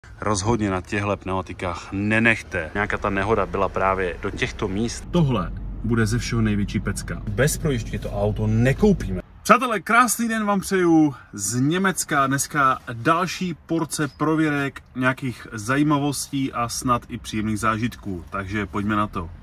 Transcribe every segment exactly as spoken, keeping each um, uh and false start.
Rozhodně na těchto pneumatikách nenechte. Nějaká ta nehoda byla právě do těchto míst. Tohle bude ze všeho největší pecka. Bez projížďky to auto nekoupíme. Přátelé, krásný den vám přeju z Německa. Dneska další porce prověrek, nějakých zajímavostí a snad i příjemných zážitků. Takže pojďme na to.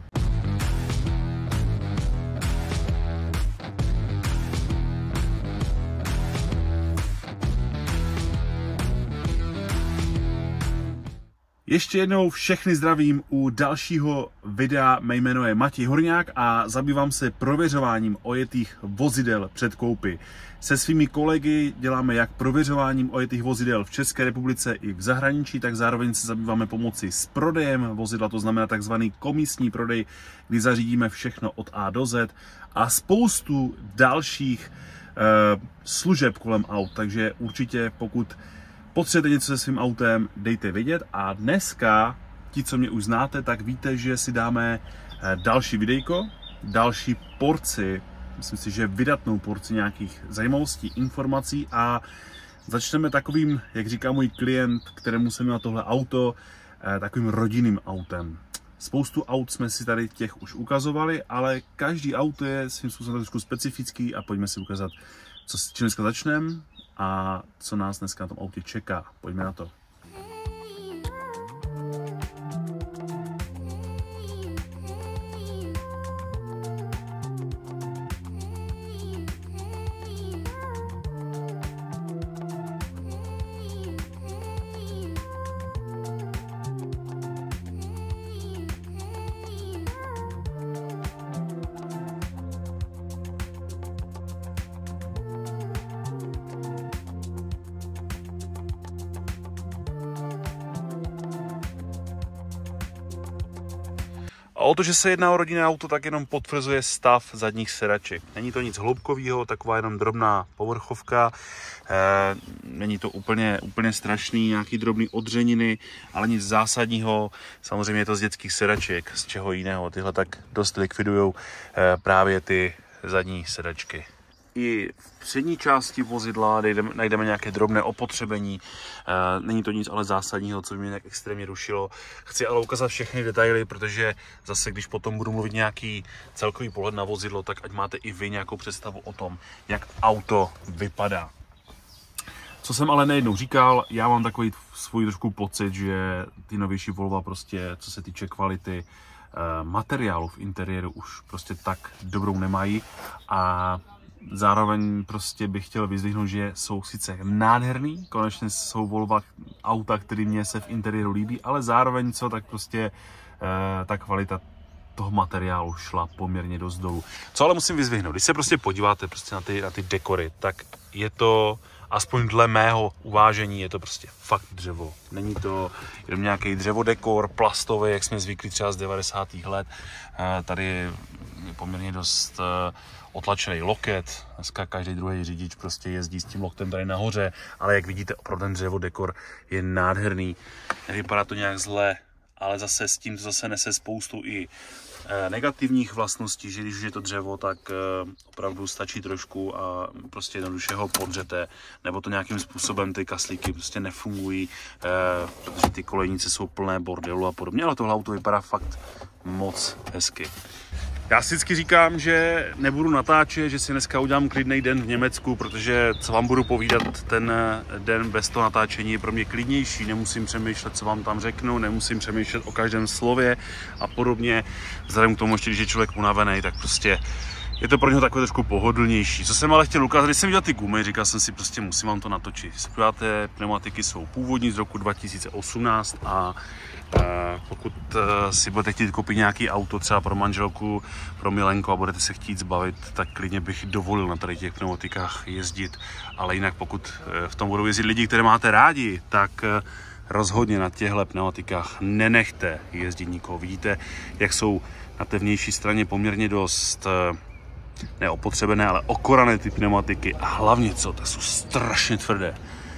Ještě jednou všechny zdravím u dalšího videa. Mé jméno je Matěj Horňák a zabývám se prověřováním ojetých vozidel před koupy. Se svými kolegy děláme jak prověřováním ojetých vozidel v České republice i v zahraničí, tak zároveň se zabýváme pomocí s prodejem vozidla, to znamená takzvaný komisní prodej, kdy zařídíme všechno od A do Z a spoustu dalších eh, služeb kolem aut. Takže určitě, pokud potřebujete něco se svým autem, dejte vědět. A dneska, ti, co mě už znáte, tak víte, že si dáme další videjko, další porci, myslím si, že vydatnou porci nějakých zajímavostí, informací a začneme takovým, jak říká můj klient, kterému jsem měl tohle auto, takovým rodinným autem. Spoustu aut jsme si tady těch už ukazovali, ale každý auto je svým způsobem trošku specifický a pojďme si ukázat, co s čím dneska začneme a co nás dneska na tom autě čeká. Pojďme na to. A o to, že se jedná o rodinné auto, tak jenom potvrzuje stav zadních sedaček. Není to nic hloubkového, taková jenom drobná povrchovka. E, není to úplně, úplně strašný, nějaký drobný odřeniny, ale nic zásadního. Samozřejmě je to z dětských sedaček, z čeho jiného. Tyhle tak dost likvidují e, právě ty zadní sedačky. I v přední části vozidla najdeme, najdeme nějaké drobné opotřebení. E, není to nic ale zásadního, co by mě nějak extrémně rušilo. Chci ale ukázat všechny detaily, protože zase, když potom budu mluvit nějaký celkový pohled na vozidlo, tak ať máte i vy nějakou představu o tom, jak auto vypadá. Co jsem ale nejednou říkal, já mám takový svůj trošku pocit, že ty novější Volva prostě, co se týče kvality e, materiálu v interiéru, už prostě tak dobrou nemají a zároveň prostě bych chtěl vyzdvihnout, že jsou sice nádherný, konečně jsou Volva auta, které mě se v interiéru líbí, ale zároveň co, tak prostě eh, ta kvalita toho materiálu šla poměrně dost dolů. Co ale musím vyzdvihnout, když se prostě podíváte prostě na ty, na ty dekory, tak je to, aspoň dle mého uvážení, je to prostě fakt dřevo. Není to jenom nějaký dřevodekor, plastový, jak jsme zvyklí třeba z devadesátých let. Eh, tady je poměrně dost eh, otlačený loket, dneska každý druhý řidič prostě jezdí s tím loktem tady nahoře, ale jak vidíte, opravdu ten dřevodekor je nádherný. Nevypadá to nějak zle, ale zase s tím zase nese spoustu i e, negativních vlastností, že když už je to dřevo, tak e, opravdu stačí trošku a prostě jednoduše ho podřete, nebo to nějakým způsobem ty kaslíky prostě nefungují, e, protože ty kolejnice jsou plné bordelu a podobně, ale tohle auto vypadá fakt moc hezky. Já si vždycky říkám, že nebudu natáčet, že si dneska udělám klidný den v Německu, protože co vám budu povídat, ten den bez toho natáčení je pro mě klidnější. Nemusím přemýšlet, co vám tam řeknu, nemusím přemýšlet o každém slově a podobně. Vzhledem k tomu, ještě, když je člověk unavený, tak prostě je to pro něho takové trošku pohodlnější. Co jsem ale chtěl ukázat, když jsem viděl ty gumy, říkal jsem si, prostě musím vám to natočit. Když se podíváte, pneumatiky jsou původní z roku dva tisíce osmnáct a pokud si budete chtít koupit nějaký auto třeba pro manželku, pro milenku a budete se chtít zbavit, tak klidně bych dovolil na tady těch pneumatikách jezdit. Ale jinak pokud v tom budou jezdit lidi, které máte rádi, tak rozhodně na těchto pneumatikách nenechte jezdit nikoho. Vidíte, jak jsou na té vnější straně poměrně dost neopotřebené, ale okorané ty pneumatiky a hlavně co, tak jsou strašně tvrdé.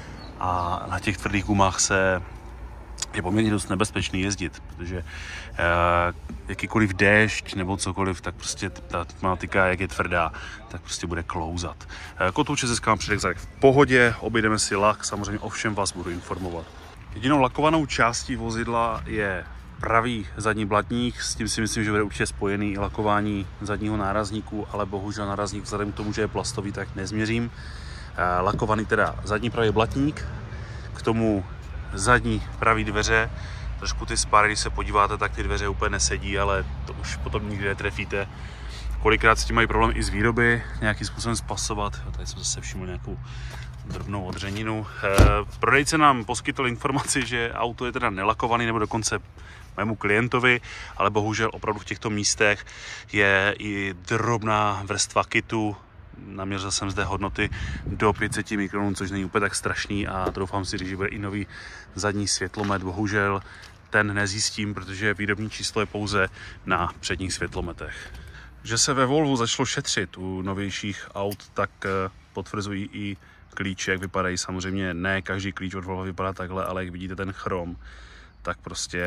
A na těch tvrdých gumách se je poměrně dost nebezpečný jezdit, protože eh, jakýkoliv déšť nebo cokoliv, tak prostě ta pneumatika, jak je tvrdá, tak prostě bude klouzat. Eh, kotouče získám předek zadek v pohodě, objedeme si lak, samozřejmě o všem vás budu informovat. Jedinou lakovanou částí vozidla je pravý zadní blatník, s tím si myslím, že bude určitě spojený i lakování zadního nárazníku, ale bohužel nárazník vzhledem k tomu, že je plastový, tak nezměřím. Lakovaný teda zadní pravý blatník, k tomu zadní pravý dveře. Trošku ty spáry, když se podíváte, tak ty dveře úplně nesedí, ale to už potom nikdy netrefíte. Kolikrát s tím mají problém i z výroby, nějakým způsobem spasovat. Tady jsem zase všiml nějakou drobnou odřeninu. Prodejce nám poskytl informaci, že auto je teda nelakovaný, nebo dokonce mému klientovi, ale bohužel opravdu v těchto místech je i drobná vrstva kitu. Naměřil jsem zde hodnoty do pět set mikronů, což není úplně tak strašný, a doufám si, že bude i nový zadní světlomet. Bohužel ten nezjistím, protože výrobní číslo je pouze na předních světlometech. Že se ve Volvu začalo šetřit u novějších aut, tak potvrzují i klíče, jak vypadají. Samozřejmě ne každý klíč od Volvo vypadá takhle, ale jak vidíte ten chrom, tak prostě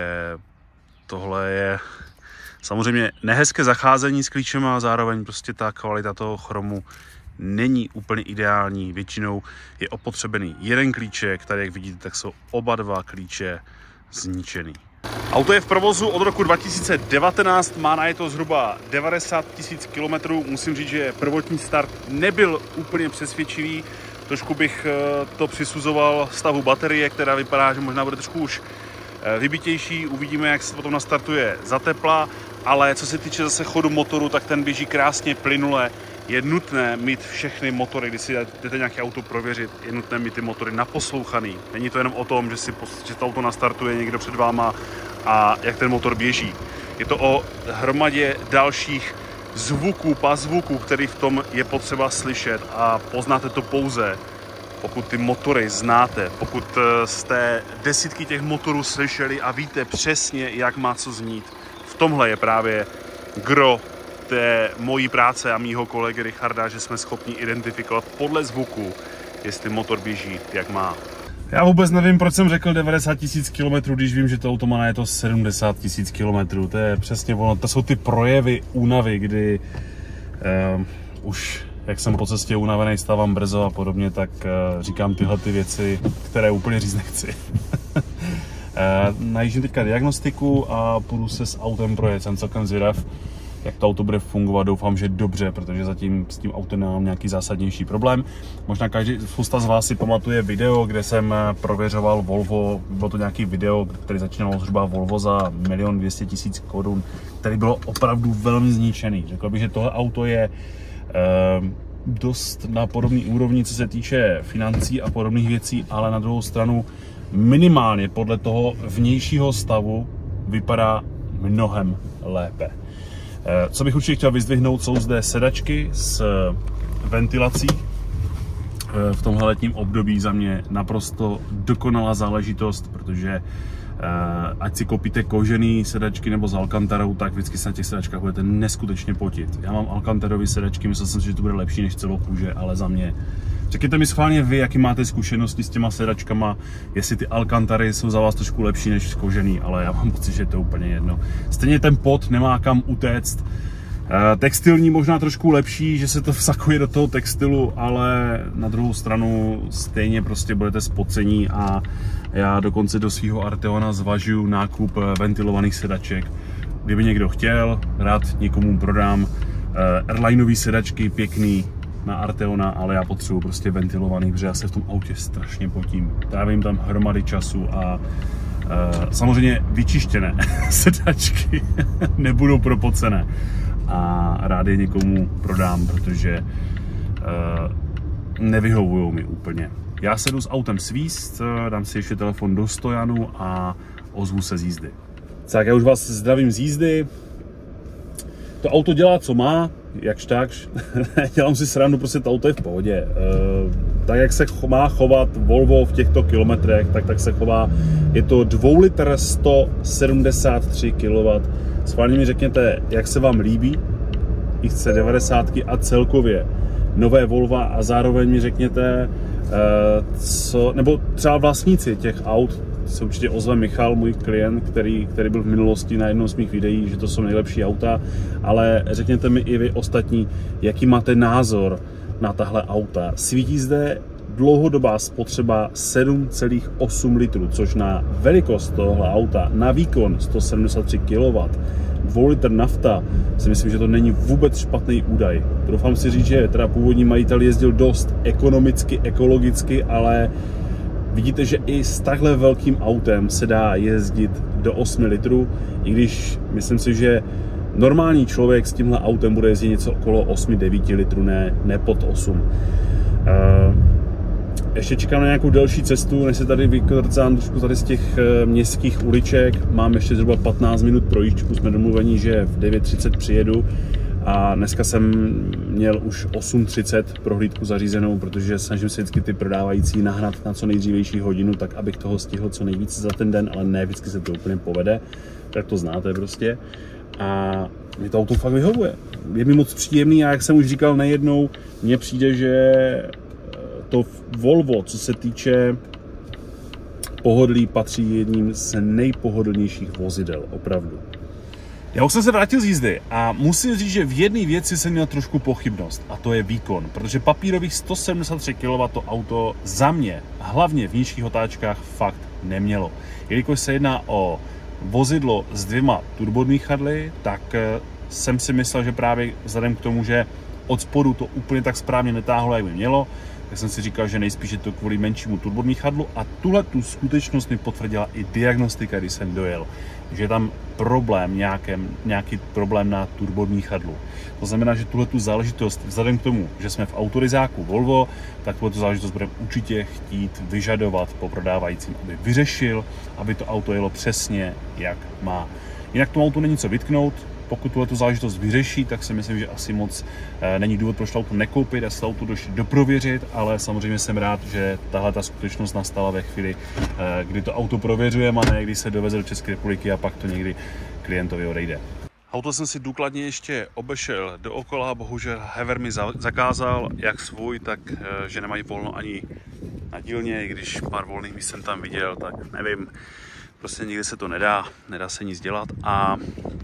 tohle je samozřejmě nehezké zacházení s klíčem, a zároveň prostě ta kvalita toho chromu není úplně ideální. Většinou je opotřebený jeden klíček, tady jak vidíte, tak jsou oba dva klíče zničený. Auto je v provozu od roku dva tisíce devatenáct, má na je to zhruba devadesát tisíc kilometrů. Musím říct, že prvotní start nebyl úplně přesvědčivý. Trošku bych to přisuzoval stavu baterie, která vypadá, že možná bude trošku už vybitější. Uvidíme, jak se potom nastartuje za tepla, ale co se týče zase chodu motoru, tak ten běží krásně plynule. Je nutné mít všechny motory, když si jdete nějaké auto prověřit, je nutné mít ty motory naposlouchaný. Není to jenom o tom, že si že to auto nastartuje někdo před váma a jak ten motor běží. Je to o hromadě dalších zvuků, pazvuků, který v tom je potřeba slyšet, a poznáte to pouze, pokud ty motory znáte, pokud jste desítky těch motorů slyšeli a víte přesně, jak má co znít. V tomhle je právě gro té mojí práce a mýho kolegy Richarda, že jsme schopni identifikovat podle zvuku, jestli motor běží, jak má. Já vůbec nevím, proč jsem řekl devadesát tisíc kilometrů, když vím, že to auto má je to sedmdesát tisíc kilometrů. To je přesně ono, to jsou ty projevy únavy, kdy uh, už, jak jsem po cestě unavený, stávám brzo a podobně, tak uh, říkám tyhle ty věci, které úplně říct nechci. uh, najíždím teďka diagnostiku a půjdu se s autem projet, jsem celkem zvědav, jak to auto bude fungovat. Doufám, že dobře, protože zatím s tím autem nemám nějaký zásadnější problém. Možná každý, spousta z vás si pamatuje video, kde jsem prověřoval Volvo, bylo to nějaký video, který začínalo zhruba Volvo za milion dvě stě tisíc korun, který bylo opravdu velmi zničený. Řekl bych, že tohle auto je eh, dost na podobný úrovni, co se týče financí a podobných věcí, ale na druhou stranu minimálně podle toho vnějšího stavu vypadá mnohem lépe. Co bych určitě chtěl vyzdvihnout, jsou zde sedačky s ventilací. V tomhle letním období za mě naprosto dokonalá záležitost, protože ať si koupíte kožený sedačky nebo z Alcantarou, tak vždycky se na těch sedačkách budete neskutečně potit. Já mám Alcantarový sedačky, myslel jsem si, že to bude lepší než celokůže, ale za mě. Řekněte mi schválně vy, jaký máte zkušenosti s těma sedačkama, jestli ty Alcantary jsou za vás trošku lepší než kožený, ale já mám pocit, že to je úplně jedno. Stejně ten pot nemá kam utéct. Textilní možná trošku lepší, že se to vsakuje do toho textilu, ale na druhou stranu stejně prostě budete spocení, a já dokonce do svého Arteona zvažuju nákup ventilovaných sedaček. Kdyby někdo chtěl, rád někomu prodám airlineové sedačky, pěkný na Arteona, ale já potřebuji prostě ventilovaný, protože já se v tom autě strašně potím. Trávím tam hromady času a uh, samozřejmě vyčištěné sedačky nebudou propocené. A rád je někomu prodám, protože uh, nevyhovují mi úplně. Já se jdu s autem svíst, dám si ještě telefon do stojanu a ozvu se z jízdy. Tak já už vás zdravím z jízdy. To auto dělá, co má, jakž takž. Dělám si srandu, prostě to auto je v pohodě. E, tak jak se má chovat Volvo v těchto kilometrech, tak tak se chová. Je to dva litr sto sedmdesát tři kilowattů. Schválně mi řekněte, jak se vám líbí X C devadesát a celkově nové Volvo, a zároveň mi řekněte, e, co, nebo třeba vlastníci těch aut. Se určitě ozve Michal, můj klient, který, který byl v minulosti na jednom z mých videí, že to jsou nejlepší auta, ale řekněte mi i vy ostatní, jaký máte názor na tahle auta. Svítí zde dlouhodobá spotřeba sedm celá osm litrů, což na velikost tohohle auta, na výkon sto sedmdesát tři kilowattů, dvou litr nafta, si myslím, že to není vůbec špatný údaj. Doufám si říct, že teda původní majitel jezdil dost ekonomicky, ekologicky, ale vidíte, že i s takhle velkým autem se dá jezdit do osmi litrů, i když myslím si, že normální člověk s tímhle autem bude jezdit něco okolo osm devět litrů, ne, ne pod osm. Uh, ještě čekám na nějakou delší cestu, než se tady vykrcám trošku tady z těch městských uliček. Mám ještě zhruba patnáct minut projížďku, jsme domluveni, že v devět třicet přijedu. A dneska jsem měl už osm třicet prohlídku zařízenou, protože snažím se vždycky ty prodávající nahnat na co nejdřívější hodinu, tak abych toho stihl co nejvíce za ten den, ale ne vždycky se to úplně povede, tak to znáte prostě. A mi to auto fakt vyhovuje. Je mi moc příjemný a jak jsem už říkal nejednou, mně přijde, že to Volvo, co se týče pohodlí, patří jedním z nejpohodlnějších vozidel, opravdu. Já už jsem se vrátil z jízdy a musím říct, že v jedné věci jsem měl trošku pochybnost a to je výkon, protože papírových sto sedmdesát tři kilowattů to auto za mě, hlavně v nízkých otáčkách, fakt nemělo. Jelikož se jedná o vozidlo s dvěma turbodmíchadly, tak jsem si myslel, že právě vzhledem k tomu, že od spodu to úplně tak správně netáhlo, jak by mělo, tak jsem si říkal, že nejspíš je to kvůli menšímu turbodmíchadlu a tuhle tu skutečnost mi potvrdila i diagnostika, když jsem dojel, že je tam problém, nějakém, nějaký problém na turbodmíchadlu. To znamená, že tuhle tu záležitost, vzhledem k tomu, že jsme v autorizáku Volvo, tak tuhle tu záležitost budeme určitě chtít vyžadovat po prodávajícím, aby vyřešil, aby to auto jelo přesně, jak má. Jinak tomu autu není co vytknout. Pokud tuhle tu záležitost vyřeší, tak si myslím, že asi moc e, není důvod, proč to auto nekoupit a se to auto došli doprověřit, ale samozřejmě jsem rád, že tahle ta skutečnost nastala ve chvíli, e, kdy to auto prověřujeme a ne když se doveze do České republiky a pak to někdy klientovi odejde. Auto jsem si důkladně ještě obešel dookola, bohužel Hever mi zakázal jak svůj, tak e, že nemají volno ani na dílně, i když pár volných míst jsem tam viděl, tak nevím, prostě nikdy se to nedá, nedá se nic dělat a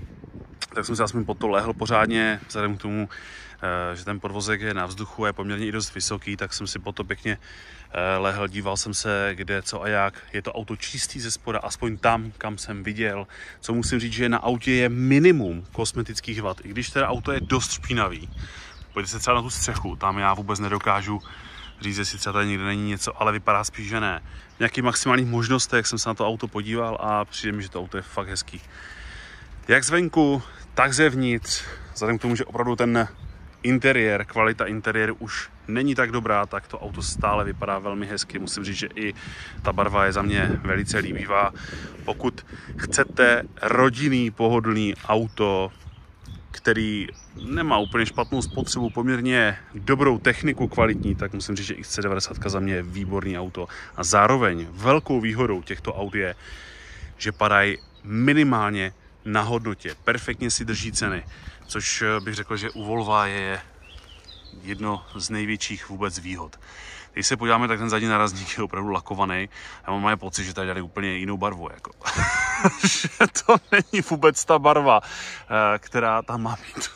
tak jsem se aspoň pod to lehl pořádně, vzhledem k tomu, že ten podvozek je na vzduchu a je poměrně i dost vysoký, tak jsem si pod to pěkně lehl, díval jsem se kde, co a jak. Je to auto čistý ze spoda, aspoň tam, kam jsem viděl. Co musím říct, že na autě je minimum kosmetických vad, i když teda auto je dost špinavý. Pojďte se třeba na tu střechu, tam já vůbec nedokážu říct, jestli třeba tady někde není něco, ale vypadá spíš, že ne. V nějakých maximálních možnostech jsem se na to auto podíval a přijde mi, že to auto je fakt hezký. Jak zvenku, tak zevnitř, vzhledem k tomu, že opravdu ten interiér, kvalita interiéru už není tak dobrá, tak to auto stále vypadá velmi hezky. Musím říct, že i ta barva je za mě velice líbivá. Pokud chcete rodinný, pohodlný auto, který nemá úplně špatnou spotřebu, poměrně dobrou techniku kvalitní, tak musím říct, že X C devadesát za mě je výborný auto. A zároveň velkou výhodou těchto aut je, že padají minimálně na hodnotě, perfektně si drží ceny, což bych řekl, že u Volva je jedno z největších vůbec výhod. Když se podíváme, tak ten zadní nárazník je opravdu lakovaný. Já mám pocit, že tady dali úplně jinou barvu. Jako. Že to není vůbec ta barva, která tam má být.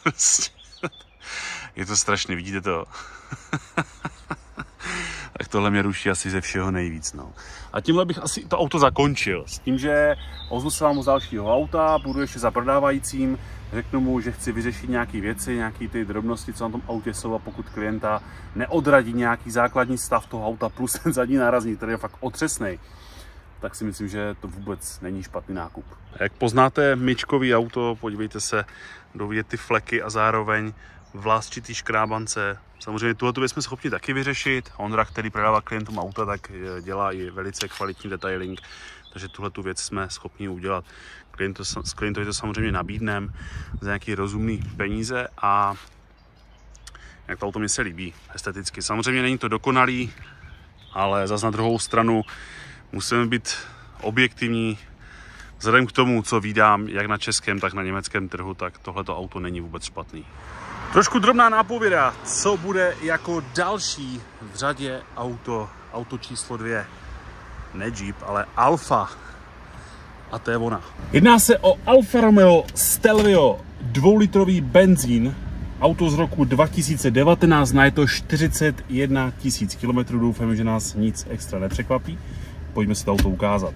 Je to strašné, vidíte to? Tak tohle mě ruší asi ze všeho nejvíc. No. A tímhle bych asi to auto zakončil. S tím, že ozvu se vám z dalšího auta, budu ještě za prodávajícím, řeknu mu, že chci vyřešit nějaké věci, nějaké ty drobnosti, co na tom autě jsou, a pokud klienta neodradí nějaký základní stav toho auta plus ten zadní nárazník, který je fakt otřesný, tak si myslím, že to vůbec není špatný nákup. Jak poznáte myčkový auto, podívejte se, dovidět ty fleky a zároveň vlásčitý škrábance. Samozřejmě tuhle věc jsme schopni taky vyřešit. Ondra, který prodává klientům auta, tak dělá i velice kvalitní detailing, takže tuhle věc jsme schopni udělat. Klientu, s klientovi to samozřejmě nabídneme za nějaké rozumné peníze a jak to auto mě se líbí esteticky. Samozřejmě není to dokonalý, ale zase na druhou stranu musíme být objektivní. Vzhledem k tomu, co vídám jak na českém, tak na německém trhu, tak tohleto auto není vůbec špatný. Trošku drobná nápověda, co bude jako další v řadě auto, auto číslo dvě. Ne Jeep, ale Alfa. A to je ona. Jedná se o Alfa Romeo Stelvio, dvoulitrový benzín Auto z roku dva tisíce devatenáct, na je to čtyřicet jedna tisíc kilometrů, doufám, že nás nic extra nepřekvapí. Pojďme si to auto ukázat.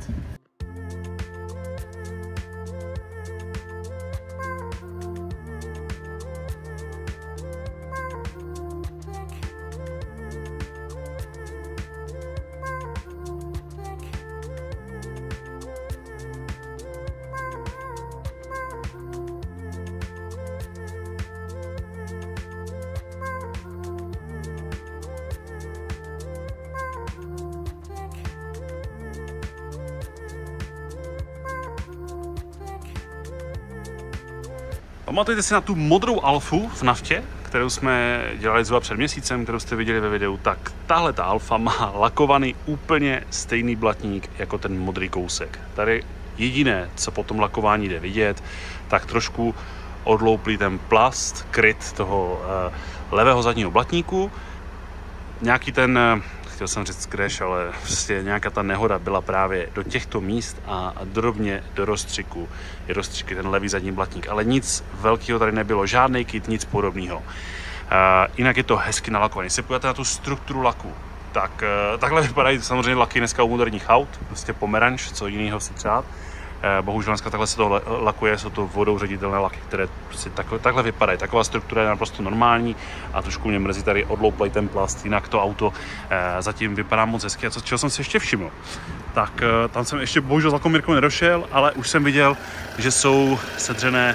Pamatujete si na tu modrou Alfu v naftě, kterou jsme dělali zhruba před měsícem, kterou jste viděli ve videu? Tak tahle ta Alfa má lakovaný úplně stejný blatník jako ten modrý kousek. Tady jediné, co po tom lakování jde vidět, tak trošku odlouplý ten plast, kryt toho uh, levého zadního blatníku. Nějaký ten, chtěl jsem říct crash, ale prostě nějaká ta nehoda byla právě do těchto míst a drobně do rozstřiku je rozstřiky ten levý zadní blatník, ale nic velkého tady nebylo, žádný kit, nic podobného. Uh, jinak je to hezky nalakované. Když se podíváte na tu strukturu laku, tak uh, takhle vypadají samozřejmě laky dneska u moderních aut, prostě pomeranč, co jiného si přát. Uh, bohužel dneska takhle se to lakuje, jsou to vodou ředitelné laky, které prostě takhle, takhle vypadají. Taková struktura je naprosto normální a trošku mě mrzí tady odlouplej ten plast, jinak to auto uh, zatím vypadá moc hezky. A co, čeho jsem si ještě všiml, tak uh, tam jsem ještě bohužel s lakomírkou nedošel, ale už jsem viděl, že jsou sedřené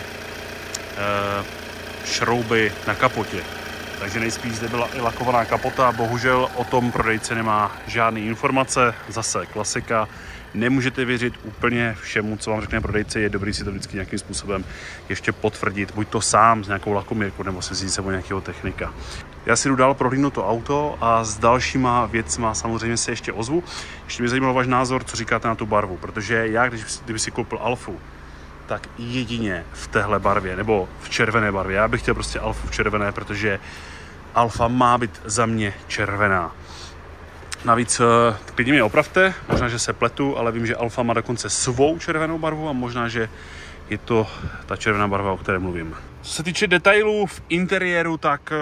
uh, šrouby na kapotě. Takže nejspíš zde byla i lakovaná kapota, bohužel o tom prodejce nemá žádné informace, zase klasika. Nemůžete věřit úplně všemu, co vám řekne prodejce, je dobrý si to vždycky nějakým způsobem ještě potvrdit, buď to sám s nějakou lakomírkou, nebo si vzít sebou nějakého technika. Já si jdu dál prohlídnout to auto a s dalšíma věcma samozřejmě se ještě ozvu. Ještě mě zajímal váš názor, co říkáte na tu barvu, protože já, když, kdyby si koupil Alfu, tak jedině v téhle barvě, nebo v červené barvě. Já bych chtěl prostě Alfu v červené, protože Alfa má být za mě červená. Navíc, klidně mě opravte, možná, že se pletu, ale vím, že Alfa má dokonce svou červenou barvu a možná, že je to ta červená barva, o které mluvím. Co se týče detailů v interiéru, tak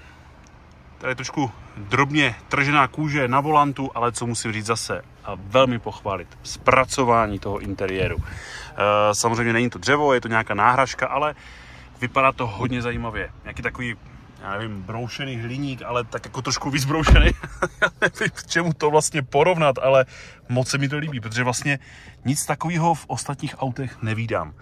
tady je trošku drobně tržená kůže na volantu, ale co musím říct zase a velmi pochválit, zpracování toho interiéru. Samozřejmě není to dřevo, je to nějaká náhražka, ale vypadá to hodně zajímavě. Nějaký takový, já nevím, broušený hliník, ale tak jako trošku víc broušený. Já nevím, k čemu to vlastně porovnat, ale moc se mi to líbí, protože vlastně nic takového v ostatních autech nevídám.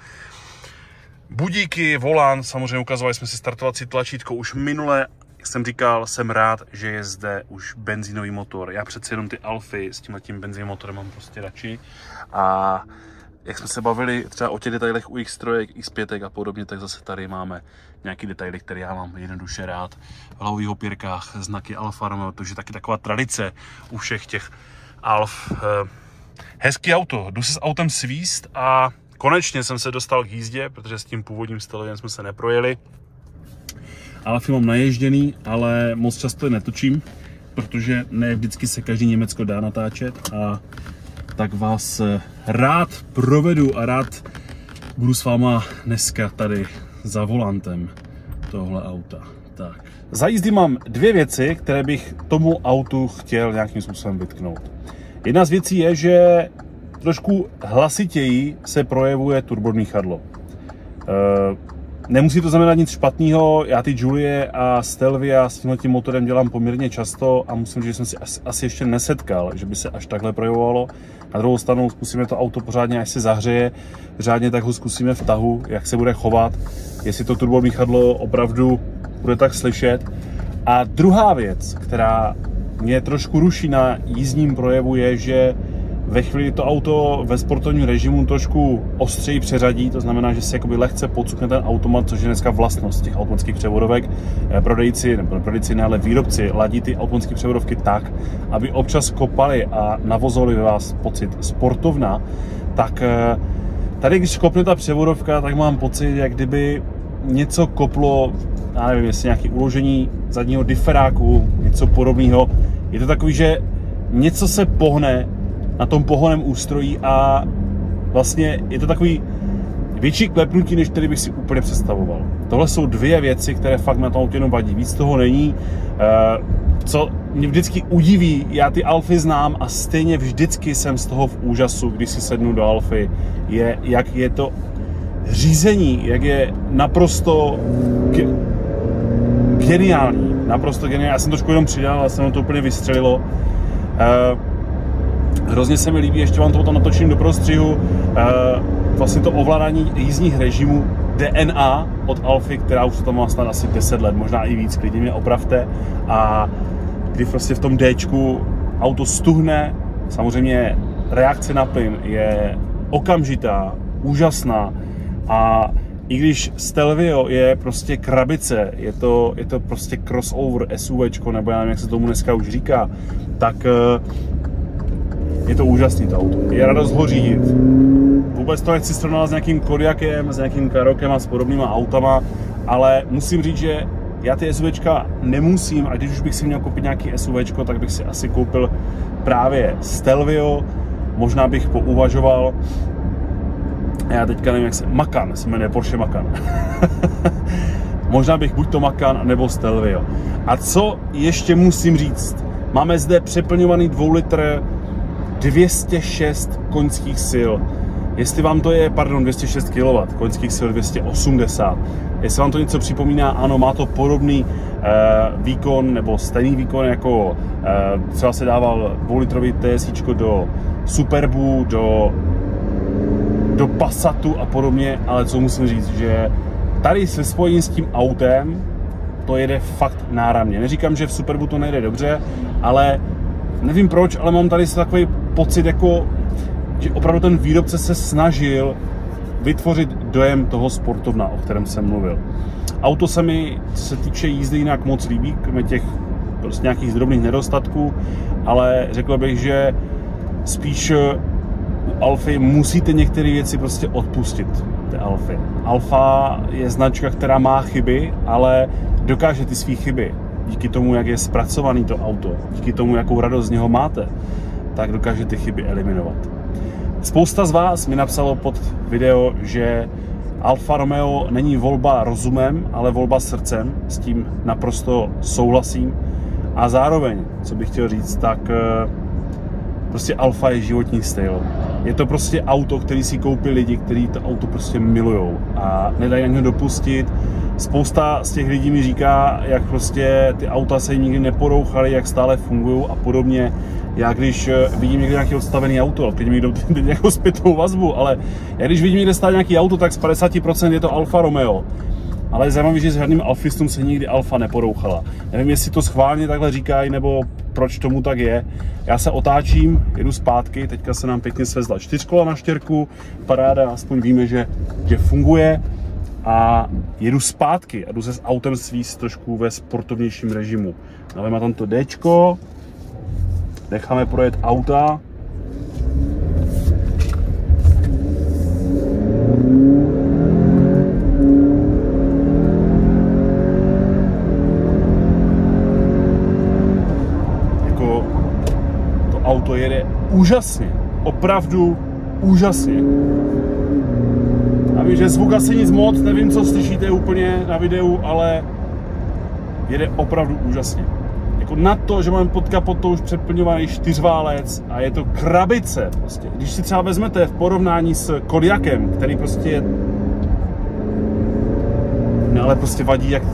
Budíky, volant, samozřejmě ukazovali jsme si startovací tlačítko už minule. Jak jsem říkal, jsem rád, že je zde už benzínový motor. Já přece jenom ty Alfy s tímhletím benzínovým motorem mám prostě radši. A jak jsme se bavili třeba o těch detailech u X tři, X pět a podobně, tak zase tady máme nějaký detaily, které já mám jednoduše rád. V hlavových opěrkách znaky Alfa Romeo, to je taky taková tradice u všech těch Alf. Hezký auto, jdu se s autem svíst a konečně jsem se dostal k jízdě, protože s tím původním stylovým jsme se neprojeli. Alfy mám naježděný, ale moc často je netočím, protože ne vždycky se každý Německo dá natáčet a tak vás rád provedu a rád budu s váma dneska tady za volantem tohle auta. Tak. Za jízdy mám dvě věci, které bych tomu autu chtěl nějakým způsobem vytknout. Jedna z věcí je, že trošku hlasitěji se projevuje turbomíchadlo. E Nemusí to znamenat nic špatného, já ty Giulie a Stelvia s tímhletím motorem dělám poměrně často a musím říct, že jsem si asi ještě nesetkal, že by se až takhle projevovalo. Na druhou stranu zkusíme to auto pořádně, až se zahřeje, řádně tak ho zkusíme v tahu, jak se bude chovat, jestli to turbomíchadlo opravdu bude tak slyšet. A druhá věc, která mě trošku ruší na jízdním projevu, je, že ve chvíli to auto ve sportovním režimu trošku ostřeji přeřadí, to znamená, že si jakoby lehce podsukne ten automat, což je dneska vlastnost těch automatických převodovek. Prodejci, nebo prodejci ne, ale výrobci ladí ty automatické převodovky tak, aby občas kopali a navozovali ve vás pocit sportovna, tak tady, když kopne ta převodovka, tak mám pocit, jak kdyby něco koplo, já nevím, jestli nějaké uložení zadního diferáku, něco podobného. Je to takový, že něco se pohne na tom pohonném ústrojí a vlastně je to takový větší klepnutí, než který bych si úplně představoval. Tohle jsou dvě věci, které fakt na tom autě jenom vadí. Víc toho není. Co mě vždycky udiví, já ty Alfy znám a stejně vždycky jsem z toho v úžasu, když si sednu do Alfy, je, jak je to řízení, jak je naprosto ge geniální. Naprosto geniální. Já jsem trošku jenom přidal, ale jsem to úplně vystřelilo. Hrozně se mi líbí, ještě vám to potom natočím do prostřihu, vlastně to ovládání jízdních režimů D N A od Alfy, která už tam má snad asi deset let, možná i víc, klidně mě opravte. A kdy prostě v tom Dčku auto stuhne, samozřejmě reakce na plyn je okamžitá, úžasná a i když Stelvio je prostě krabice, je to, je to prostě crossover SUVčko, nebo já nevím, jak se tomu dneska už říká, tak je to úžasný to auto. Je radost ho řídit. Vůbec to nechci srovnat s nějakým Kodiaqem, s nějakým Karokem a s podobnýma autama, ale musím říct, že já ty SUVčka nemusím, a když už bych si měl koupit nějaký SUVčko, tak bych si asi koupil právě Stelvio, možná bych pouvažoval, já teďka nevím, jak se, Macan, se jmenuje Porsche Macan. Možná bych buď to Macan, nebo Stelvio. A co ještě musím říct, máme zde přeplňovaný dvou litr dvě stě šest koňských sil. Jestli vám to je, pardon, dvě stě šest kilowattů, koňských sil dvě stě osmdesát. Jestli vám to něco připomíná, ano, má to podobný eh, výkon, nebo stejný výkon, jako eh, třeba se dával dvoulitrový TSIčko do Superbu, do, do Passatu a podobně, ale co musím říct, že tady se spojení s tím autem, to jede fakt náramně. Neříkám, že v Superbu to nejde dobře, ale nevím proč, ale mám tady takový pocit, jako, že opravdu ten výrobce se snažil vytvořit dojem toho sportovna, o kterém jsem mluvil. Auto se mi, co se týče jízdy, jinak moc líbí, kromě těch prostě nějakých drobných nedostatků, ale řekl bych, že spíš u Alfy musíte některé věci prostě odpustit. Té Alfy. Alfa je značka, která má chyby, ale dokáže ty své chyby díky tomu, jak je zpracovaný to auto, díky tomu, jakou radost z něho máte, tak dokáže ty chyby eliminovat. Spousta z vás mi napsalo pod video, že Alfa Romeo není volba rozumem, ale volba srdcem. S tím naprosto souhlasím. A zároveň, co bych chtěl říct, tak prostě Alfa je životní styl. Je to prostě auto, který si koupí lidi, kteří to auto prostě milujou a nedají na něho dopustit. Spousta z těch lidí mi říká, jak prostě ty auta se jim nikdy neporouchaly, jak stále fungují a podobně. Já když vidím někde nějaký odstavený auto, teď mi jdou nějakou zpětnou vazbu, ale já když vidím někde stát nějaký auto, tak z padesát procent je to Alfa Romeo. Ale je zajímavé, že s žádným alfistům se nikdy Alfa neporouchala. Nevím, jestli to schválně takhle říkají, nebo proč tomu tak je. Já se otáčím, jedu zpátky, teďka se nám pěkně svezla čtyřkola na štěrku, paráda, aspoň víme, že, že funguje. A jedu zpátky a jdu se s autem svíst trošku ve sportovnějším režimu. Dáváme tam to Dčko, necháme projet auta. Jako to auto jede úžasně, opravdu úžasně. A vím, že zvuk asi nic moc, nevím, co slyšíte úplně na videu, ale jede opravdu úžasně. Jako na to, že máme pod kapotou už přeplňovaný čtyřválec a je to krabice prostě. Když si třeba vezmete v porovnání s Kodiaqem, který prostě je... No ale prostě vadí, jak...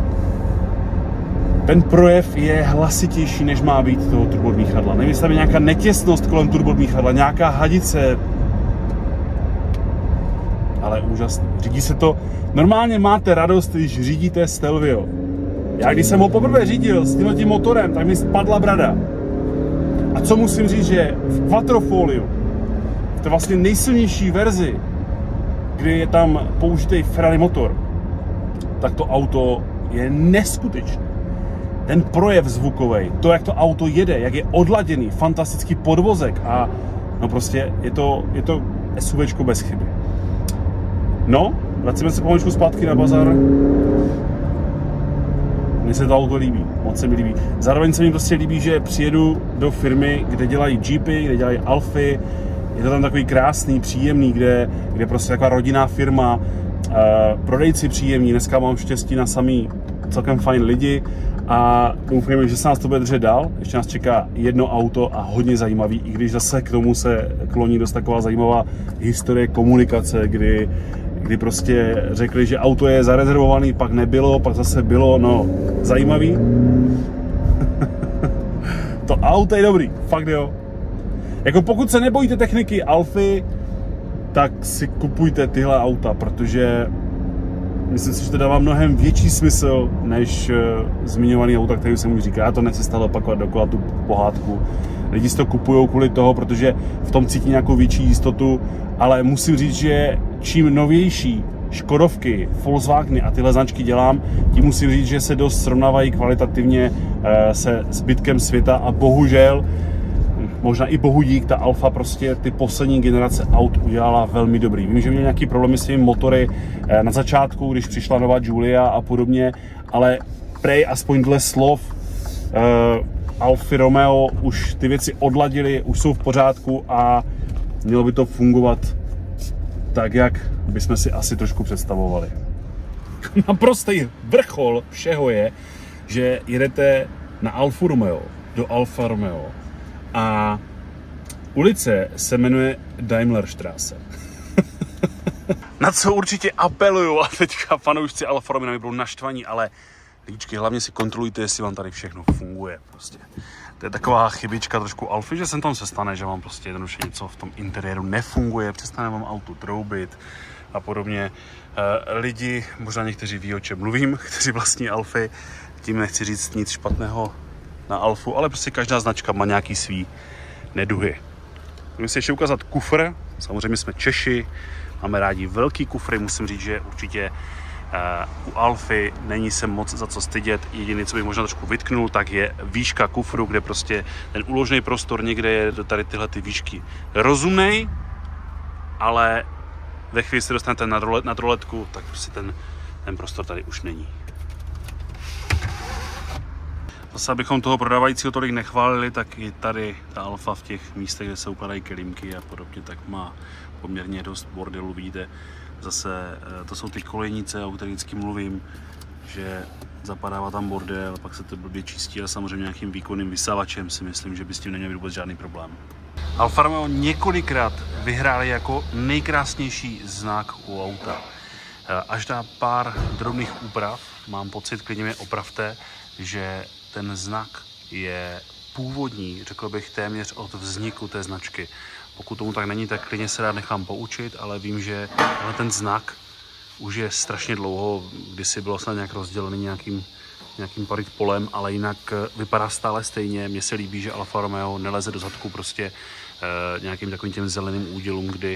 Ten projev je hlasitější, než má být toho turbodmíchadla. Nevím, jestli tam je nějaká netěsnost kolem turbodmíchadla, nějaká hadice, ale úžasný. Řídí se to... Normálně máte radost, když řídíte Stelvio. Já když jsem ho poprvé řídil s tímhle tím motorem, tak mi spadla brada. A co musím říct, že v Quattrofoliu, v té vlastně nejsilnější verzi, kdy je tam použitý Ferrari motor, tak to auto je neskutečné. Ten projev zvukový, to, jak to auto jede, jak je odladěný, fantastický podvozek a no prostě je to, je to SUVčko bez chyby. No, vracíme se pomaličku zpátky na bazar. Mně se to auto líbí, moc se mi líbí. Zároveň se mi prostě líbí, že přijedu do firmy, kde dělají Jeepy, kde dělají Alfy, je to tam takový krásný, příjemný, kde, kde prostě taková rodinná firma, uh, prodejci příjemní, dneska mám štěstí na samý celkem fajn lidi a doufujeme, že se nás to bude držet dál. Ještě nás čeká jedno auto a hodně zajímavý, i když zase k tomu se kloní dost taková zajímavá historie komunikace, kdy, kdy prostě řekli, že auto je zarezervovaný, pak nebylo, pak zase bylo, no zajímavý. To auto je dobrý, fakt jo. Jako pokud se nebojíte techniky Alfy, tak si kupujte tyhle auta, protože myslím si, že to dává mnohem větší smysl, než uh, zmiňovaný auta, který jsem už říkal. Já to nechci stále opakovat dokola tu pohádku. Lidi si to kupují kvůli toho, protože v tom cítí nějakou větší jistotu, ale musím říct, že čím novější Škodovky, Volkswageny a tyhle značky dělám, tím musím říct, že se dost srovnávají kvalitativně uh, se zbytkem světa a bohužel, možná i bohu dík, ta Alfa prostě ty poslední generace aut udělala velmi dobrý. Vím, že měl nějaký problémy s těmi motory na začátku, když přišla nová Giulia a podobně, ale prej aspoň dle slov uh, Alfy Romeo už ty věci odladili, už jsou v pořádku a mělo by to fungovat tak, jak bychom si asi trošku představovali. Naprostý vrchol všeho je, že jedete na Alfu Romeo, do Alfa Romeo, a ulice se jmenuje Daimlerstraße. Na co určitě apeluju, a teďka fanoušci Alfa Romeo budou naštvaní, ale líčky, hlavně si kontrolujte, jestli vám tady všechno funguje. Prostě. To je taková chybička trošku Alfy, že sem tam se stane, že vám prostě jednoduše něco v tom interiéru nefunguje, přestane vám auto troubit a podobně. E, lidi, možná někteří ví, o čem mluvím, kteří vlastní Alfy, tím nechci říct nic špatného na Alfu, ale prostě každá značka má nějaký svý neduhy. Můžeme si ještě ukázat kufr, samozřejmě jsme Češi, máme rádi velký kufry, musím říct, že určitě uh, u Alfy není se moc za co stydět, jediné, co bych možná trošku vytknul, tak je výška kufru, kde prostě ten úložný prostor někde je do tady tyhle ty výšky rozumnej, ale ve chvíli se dostanete na, rolet, na roletku, tak prostě ten, ten prostor tady už není. Zase, abychom toho prodávajícího tolik nechválili, tak i tady ta Alfa v těch místech, kde se ukladají kelímky a podobně, tak má poměrně dost bordelu. Vidíte, zase to jsou ty kolejnice, o kterých vždycky mluvím, že zapadává tam bordel, pak se to blbě čistí a samozřejmě nějakým výkonným vysávačem si myslím, že by s tím neměl být vůbec žádný problém. Alfa Romeo několikrát vyhráli jako nejkrásnější znak u auta. Až na pár drobných úprav, mám pocit, klidně mě opravte, že ten znak je původní, řekl bych téměř od vzniku té značky. Pokud tomu tak není, tak klidně se rád nechám poučit, ale vím, že ten znak už je strašně dlouho, kdysi bylo snad nějak rozdělený nějakým, nějakým parit polem, ale jinak vypadá stále stejně. Mně se líbí, že Alfa Romeo neleze do zadku prostě eh, nějakým takovým těm zeleným údělům, kdy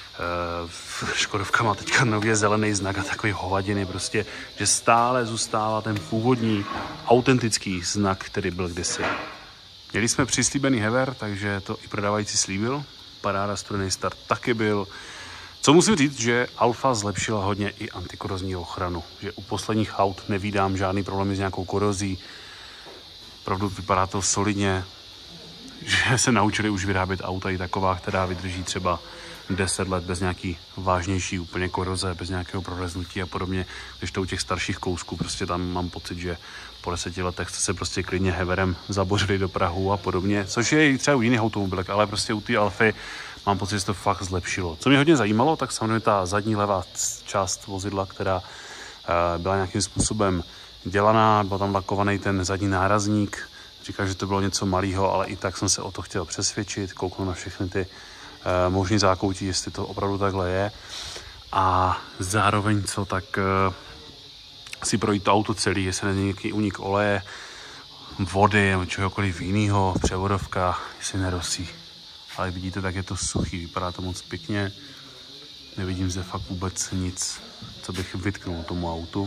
eh, Škodovka má teďka nově zelený znak a takový hovadiny, prostě, že stále zůstává ten původní, autentický znak, který byl kdysi. Měli jsme přislíbený hever, takže to i prodávající slíbil. Paráda, studený start taky byl. Co musím říct, že Alfa zlepšila hodně i antikorozní ochranu, že u posledních aut nevídám žádný problémy s nějakou korozí. Opravdu vypadá to solidně, že se naučili už vyrábět auta i taková, která vydrží třeba deset let bez nějaký vážnější úplně koroze, bez nějakého proreznutí a podobně, když to u těch starších kousků, prostě tam mám pocit, že po deseti letech jste se prostě klidně heverem zabořili do prahu a podobně, což je i třeba u jiných automobilek, ale prostě u té Alfy mám pocit, že to fakt zlepšilo. Co mě hodně zajímalo, tak samozřejmě ta zadní levá část vozidla, která byla nějakým způsobem dělaná, byl tam lakovaný ten zadní nárazník, říkal, že to bylo něco malého, ale i tak jsem se o to chtěl přesvědčit, kouknu na všechny ty uh, možný zákoutí, jestli to opravdu takhle je. A zároveň co, tak uh, si projít to auto celý, jestli není nějaký únik oleje, vody nebo čehokoliv jiného, převodovka, jestli nerosí. Ale vidíte, tak je to suchý, vypadá to moc pěkně. Nevidím zde fakt vůbec nic, co bych vytknul tomu autu.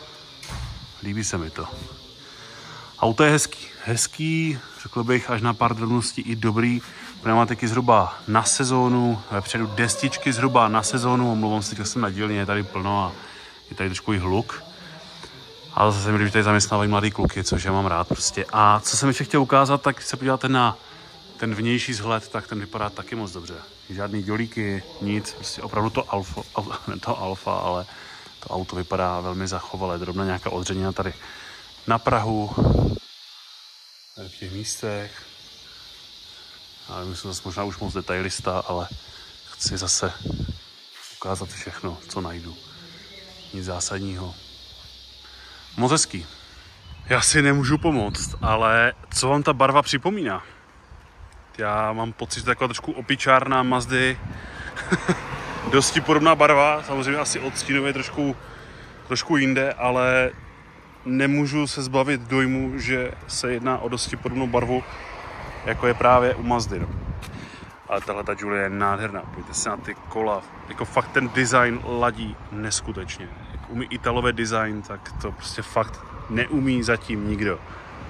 Líbí se mi to. Auto je hezký, hezký, řekl bych až na pár drobností i dobrý. Pneumatiky zhruba na sezónu, vepředu destičky zhruba na sezónu, omlouvám se, že jsem na dílně, je tady plno a je tady trošku i hluk. Ale zase mi, že tady zaměstnávají mladý kluky, což já mám rád prostě. A co jsem ještě chtěl ukázat, tak když se podíváte na ten vnější vzhled, tak ten vypadá taky moc dobře. Žádný dělíky, nic, prostě opravdu to alfa, ne to alfa, ale to auto vypadá velmi zachovalé. Drobná nějaká odřenina tady na prahu, tady v těch místech. Já myslím, že jsem možná už moc detailista, ale chci zase ukázat všechno, co najdu. Nic zásadního. Moc hezký. Já si nemůžu pomoct, ale co vám ta barva připomíná? Já mám pocit, že taková trošku opičárná Mazdy. Dosti podobná barva, samozřejmě asi odstínově trošku, trošku jinde, ale nemůžu se zbavit dojmu, že se jedná o dosti podobnou barvu, jako je právě u Mazdy. No. Ale tahle ta Giulia je nádherná, pojďte se na ty kola, jako fakt ten design ladí neskutečně. Jak umí Italové design, tak to prostě fakt neumí zatím nikdo.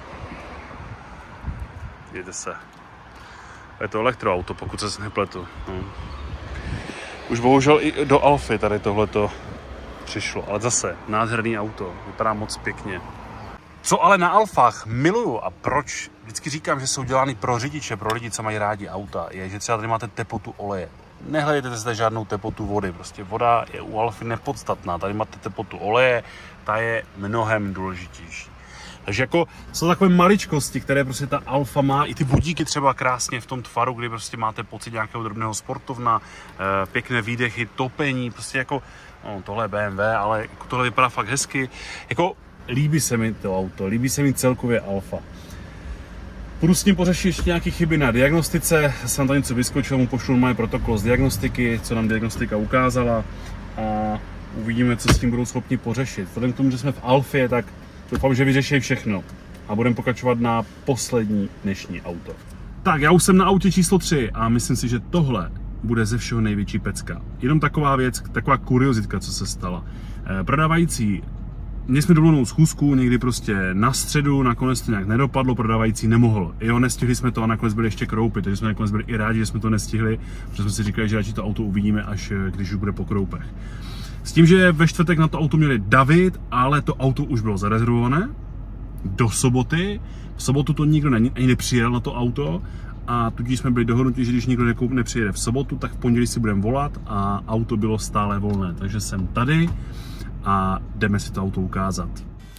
Jděte se. Je to elektroauto, pokud se nepletu. No. Už bohužel i do Alfy tady tohleto přišlo, ale zase nádherný auto, vypadá moc pěkně. Co ale na Alfách miluju a proč vždycky říkám, že jsou dělány pro řidiče, pro lidi, co mají rádi auta, je, že třeba tady máte teplotu oleje. Nehledejte zde žádnou teplotu vody, prostě voda je u Alfy nepodstatná, tady máte teplotu oleje, ta je mnohem důležitější. Takže jako jsou takové maličkosti, které prostě ta Alfa má, i ty budíky třeba krásně v tom tvaru, kdy prostě máte pocit nějakého drobného sportovna, pěkné výdechy, topení, prostě jako, no, tohle je B M W, ale jako tohle vypadá fakt hezky, jako líbí se mi to auto, líbí se mi celkově Alfa. Budu s ním pořešit ještě nějaké chyby na diagnostice, jsem tam něco vyskočil, mu pošlu moje protokol z diagnostiky, co nám diagnostika ukázala a uvidíme, co s tím budou schopni pořešit. Vzhledem k tomu, že jsme v Alfě, tak doufám, že vyřeší všechno a budeme pokračovat na poslední dnešní auto. Tak, já už jsem na autě číslo tři a myslím si, že tohle bude ze všeho největší pecka. Jenom taková věc, taková kuriozitka, co se stala. Prodávající, měli jsme domluvenou schůzku někdy prostě na středu, nakonec to nějak nedopadlo, prodávající nemohl. Jo, nestihli jsme to a nakonec byli ještě kroupy, takže jsme nakonec byli i rádi, že jsme to nestihli, protože jsme si říkali, že radši to auto uvidíme, až když už bude po kroupech. S tím, že ve čtvrtek na to auto měli David, ale to auto už bylo zarezervované do soboty. V sobotu to nikdo ani nepřijel na to auto a tudíž jsme byli dohodnutí, že když nikdo nepřijede v sobotu, tak v pondělí si budeme volat a auto bylo stále volné. Takže jsem tady a jdeme si to auto ukázat.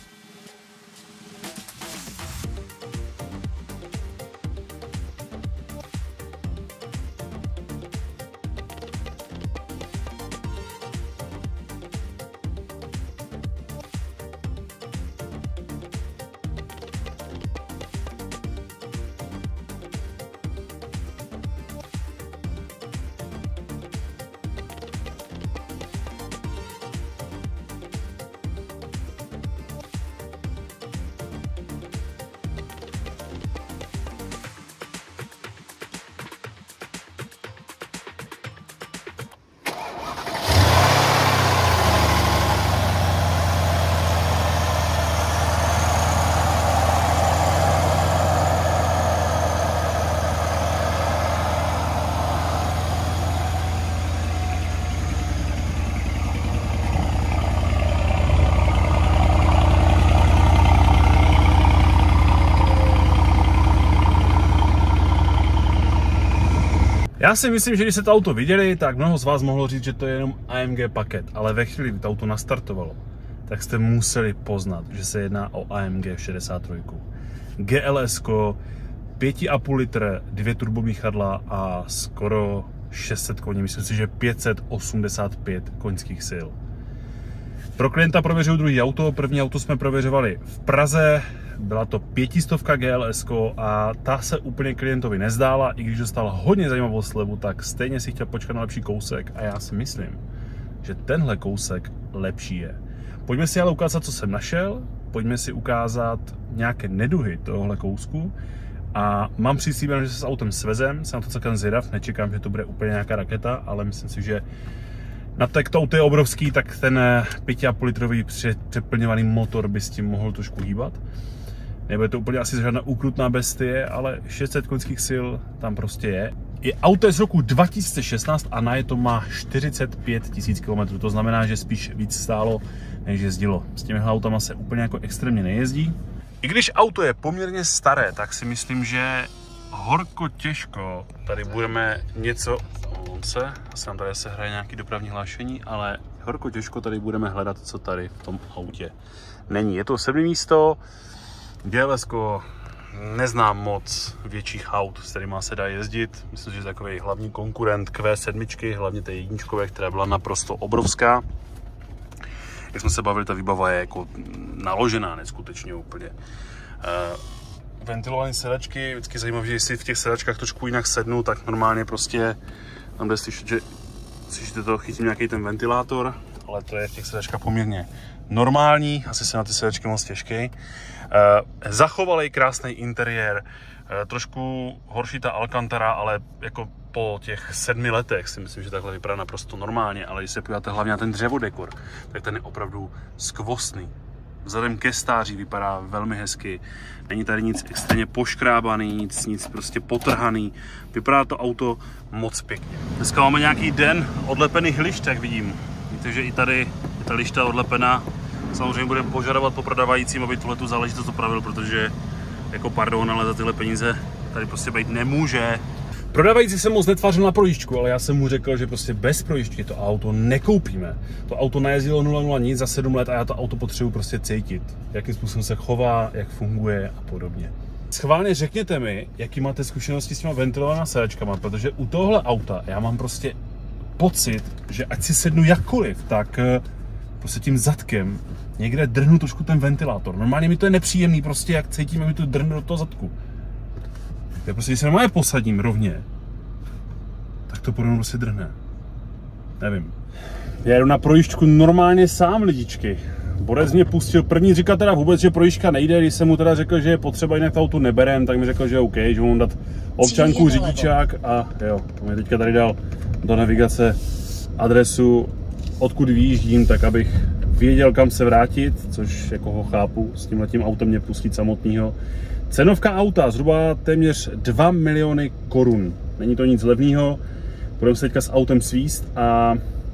Já si myslím, že když jste to auto viděli, tak mnoho z vás mohlo říct, že to je jenom A M G paket, ale ve chvíli, kdy to auto nastartovalo, tak jste museli poznat, že se jedná o A M G šedesát tři. G L S ko, pět a půl litr, dvě turbomíchadla a skoro šest set koní, myslím si, že pět set osmdesát pět koňských sil. Pro klienta prověřuju druhý auto, první auto jsme prověřovali v Praze, byla to pětistovka G L S ko a ta se úplně klientovi nezdála, i když dostal hodně zajímavou slevu, tak stejně si chtěl počkat na lepší kousek a já si myslím, že tenhle kousek lepší je. Pojďme si ale ukázat, co jsem našel, pojďme si ukázat nějaké neduhy tohohle kousku a mám přislíbeno, že se s autem svezem, jsem na to celkem zvědav, nečekám, že to bude úplně nějaká raketa, ale myslím si, že na to, jak to auto je obrovský, tak ten pět a půl litrový přeplňovaný motor by s tím mohl trošku hýbat. Nebude to úplně asi žádná úkrutná bestie, ale šest set koňských sil tam prostě je. I auto je z roku dva tisíce šestnáct a na je to má čtyřicet pět tisíc kilometrů, to znamená, že spíš víc stálo, než jezdilo. S těmi autama se úplně jako extrémně nejezdí. I když auto je poměrně staré, tak si myslím, že horko těžko tady budeme něco, on se, asi nám tady se hraje nějaký dopravní hlášení, ale horko těžko tady budeme hledat, co tady v tom autě není. Je to sedmé místo, G L S ko, neznám moc větších aut, s kterými se dá jezdit. Myslím, že je takový hlavní konkurent Q sedm, hlavně té jedničkové, která byla naprosto obrovská. Jak jsme se bavili, ta výbava je jako naložená neskutečně úplně. Ventilované sedačky, vždycky zajímavé, že jestli v těch sedačkách trošku jinak sednu, tak normálně prostě tam jde slyšet, že slyšíte to, chytím nějaký ten ventilátor, ale to je v těch sedačkách poměrně normální, asi se na ty sedačky moc těžký. Zachovalý krásný interiér, trošku horší ta Alcantara, ale jako po těch sedmi letech si myslím, že takhle vypadá naprosto normálně, ale když se podíváte hlavně na ten dřevodekor, tak ten je opravdu skvostný. Vzhledem ke stáří vypadá velmi hezky, není tady nic extrémně poškrábaný, nic, nic prostě potrhaný, vypadá to auto moc pěkně. Dneska máme nějaký den odlepených lišt, jak vidím. Víte, že i tady je ta lišta odlepená. Samozřejmě budeme požadovat po prodavajícím, aby tuhletu záležitost opravil, protože jako pardon, ale za tyhle peníze tady prostě být nemůže. Prodavající se moc netvářil na projížďku, ale já jsem mu řekl, že prostě bez projížďky to auto nekoupíme. To auto najezdilo nula nula nic za sedm let a já to auto potřebuji prostě cítit. Jakým způsobem se chová, jak funguje a podobně. Schválně řekněte mi, jaký máte zkušenosti s těma ventilovanými sedačkama, protože u tohle auta já mám prostě pocit, že ať si sednu jakkoliv, tak prostě tím zadkem někde drhnu trošku ten ventilátor. Normálně mi to je nepříjemný, prostě jak cítím, mi to drhnu do toho zadku. Já prostě, když se normálně posadím rovně, tak to podobně prostě drhne. Nevím. Já jedu na projížďku normálně sám, lidičky. Borec mě pustil, první říkal teda vůbec, že projížďka nejde, když jsem mu teda řekl, že je potřeba, jinak to auto neberem, tak mi řekl, že OK, že mu dát občanku, řidičák a jo, to mi teďka tady dal do navigace adresu, odkud vyjíždím, tak abych věděl, kam se vrátit, což jako ho chápu, s tímhletím autem mě pustit samotného. Cenovka auta zhruba téměř dva miliony korun. Není to nic levného. Budeme se teďka s autem svíst a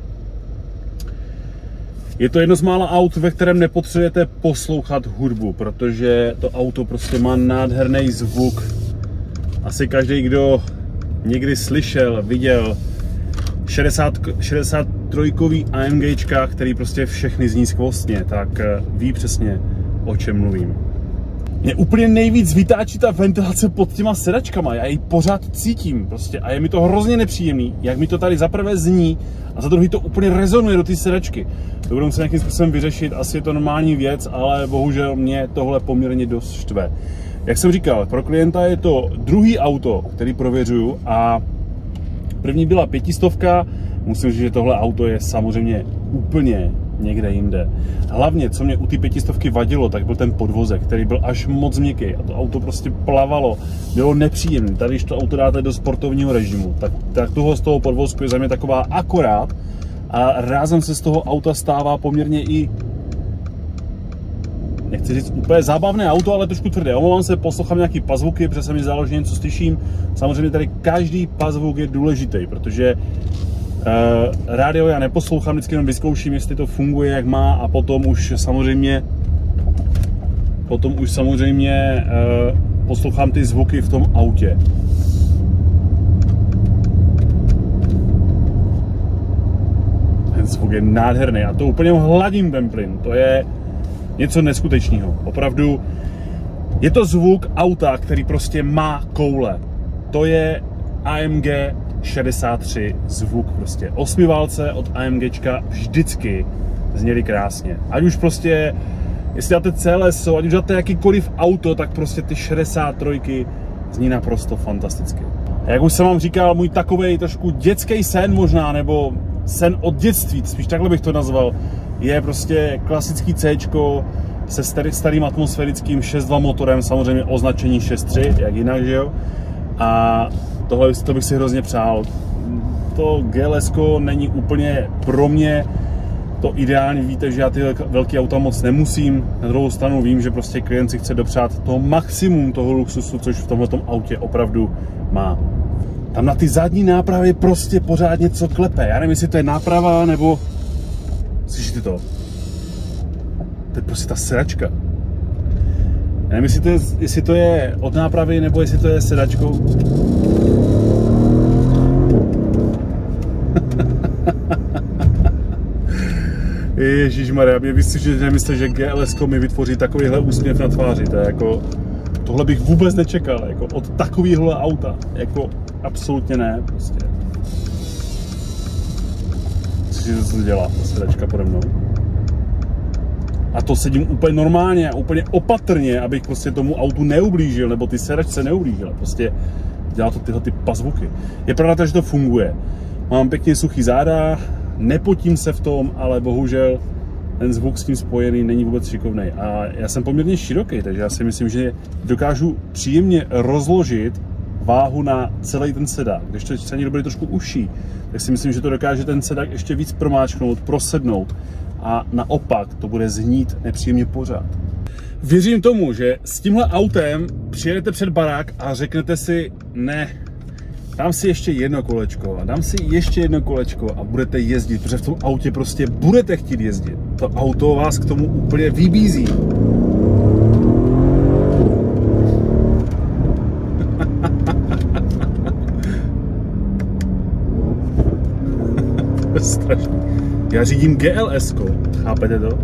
je to jedno z mála aut, ve kterém nepotřebujete poslouchat hudbu, protože to auto prostě má nádherný zvuk. Asi každý, kdo někdy slyšel, viděl šedesát, šedesát tři AMGčka, který prostě všechny zní skvostně, tak ví přesně, o čem mluvím. Mě úplně nejvíc vytáčí ta ventilace pod těma sedačkama, já ji pořád cítím prostě a je mi to hrozně nepříjemný, jak mi to tady za prvé zní a za druhý to úplně rezonuje do té sedačky. To budu muset nějakým způsobem vyřešit, asi je to normální věc, ale bohužel mě tohle poměrně dost štve. Jak jsem říkal, pro klienta je to druhý auto, který prověřuju a první byla pětistovka, musím říct, že tohle auto je samozřejmě úplně někde jinde. Hlavně, co mě u té pětistovky vadilo, tak byl ten podvozek, který byl až moc měkký a to auto prostě plavalo, bylo nepříjemné. Tady, když to auto dáte do sportovního režimu, tak, tak toho z toho podvozku je za mě taková akorát a rázem se z toho auta stává poměrně i, nechci říct úplně zábavné auto, ale trošku tvrdé. Omlouvám se, poslouchám nějaký pazvuky, protože se mi zdálo, že něco slyším. Samozřejmě tady každý pazvuk je důležitý, protože Uh, rádio já neposlouchám, vždycky jenom vyzkouším, jestli to funguje, jak má a potom už samozřejmě potom už samozřejmě uh, poslouchám ty zvuky v tom autě. Ten zvuk je nádherný a to úplně hladím ten plyn, to je něco neskutečného. Opravdu je to zvuk auta, který prostě má koule. To je A M G šedesát tři zvuk prostě. Osmiválce od AMGčka vždycky zněly krásně. Ať už prostě, jestli dáte C L S, ať už dáte jakýkoliv auto, tak prostě ty šedesát tři zní naprosto fantasticky. A jak už jsem vám říkal, můj takovej trošku dětský sen možná, nebo sen od dětství, spíš takhle bych to nazval, je prostě klasický Cčko se starý, starým atmosférickým šest dva motorem, samozřejmě označení šest tři, jak jinak, že jo? A tohle to bych si hrozně přál. To G L S ko není úplně pro mě to ideální, víte, že já ty velké auta moc nemusím. Na druhou stranu vím, že prostě klient si chce dopřát to maximum toho luxusu, což v tomhletom autě opravdu má. Tam na ty zadní nápravy prostě pořád něco klepe. Já nevím, jestli to je náprava, nebo... Slyšíte to? To je prostě ta sedačka. Já nevím, jestli to je, jestli to je od nápravy, nebo jestli to je sedačkou. Ježišmarja, mě víc, že nemyslíš, že G L S ko mi vytvoří takovýhle úsměv na tváři, to je jako, tohle bych vůbec nečekal, jako od takovýhle auta, jako absolutně ne, prostě. Co se to dělá, ta sedačka pode mnou. A to sedím úplně normálně, úplně opatrně, abych prostě tomu autu neublížil, nebo ty sedačce neublížil, prostě dělá to tyhle ty pazvuky. Je pravda, že to funguje, mám pěkně suchý záda, nepotím se v tom, ale bohužel ten zvuk s tím spojený není vůbec šikovný. A já jsem poměrně široký, takže já si myslím, že dokážu příjemně rozložit váhu na celý ten sedák. Když to se někdo bude trošku uší, tak si myslím, že to dokáže ten sedák ještě víc promáčknout, prosednout a naopak to bude znít nepříjemně pořád. Věřím tomu, že s tímhle autem přijedete před barák a řeknete si, ne, dám si ještě jedno kolečko a dám si ještě jedno kolečko a budete jezdit, protože v tom autě prostě budete chtít jezdit. To auto vás k tomu úplně vybízí. Strašný. Já řídím G L S ko, chápete to?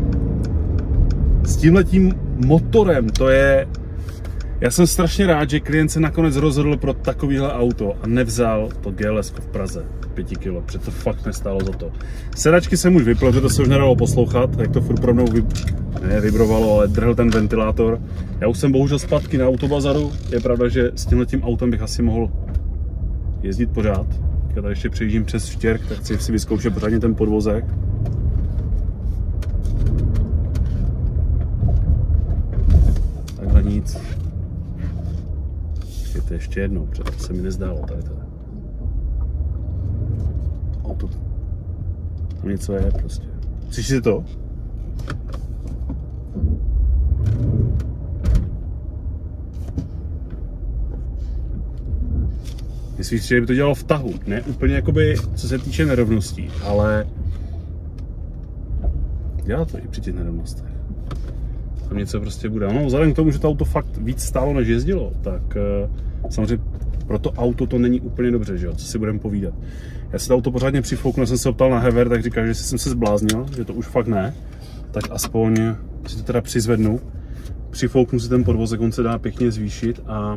S tímhletím motorem, to je... Já jsem strašně rád, že klient se nakonec rozhodl pro takovýhle auto a nevzal to G L S ko v Praze, pět kilo, protože to fakt nestálo za to. Sedačky jsem už vypl, že to se už nedalo poslouchat, jak to furt pro mnou vib... ne, vibrovalo, ale drhl ten ventilátor. Já už jsem bohužel zpátky na autobazaru, je pravda, že s tímhletím autem bych asi mohl jezdit pořád. Teďka tady ještě přejíždím přes Štěrk, tak chci si vyzkoušet pořádně ten podvozek. Takhle nic. Je to ještě jednou, protože to se mi nezdálo tady to. Auto. Tam něco je prostě. Slyšíte to? Myslím, že by to dělalo v tahu, ne úplně jakoby, co se týče nerovností, ale dělá to i při těch nerovnostech. Tam něco prostě bude. No, vzhledem k tomu, že to auto fakt víc stálo, než jezdilo, tak uh, samozřejmě pro to auto to není úplně dobře, že jo, co si budeme povídat. Já si to auto pořádně přifouknu, jsem se optal na Hever, tak říkal, že jsem se zbláznil, že to už fakt ne, tak aspoň si to teda přizvednu, přifouknu si ten podvozek, on se dá pěkně zvýšit a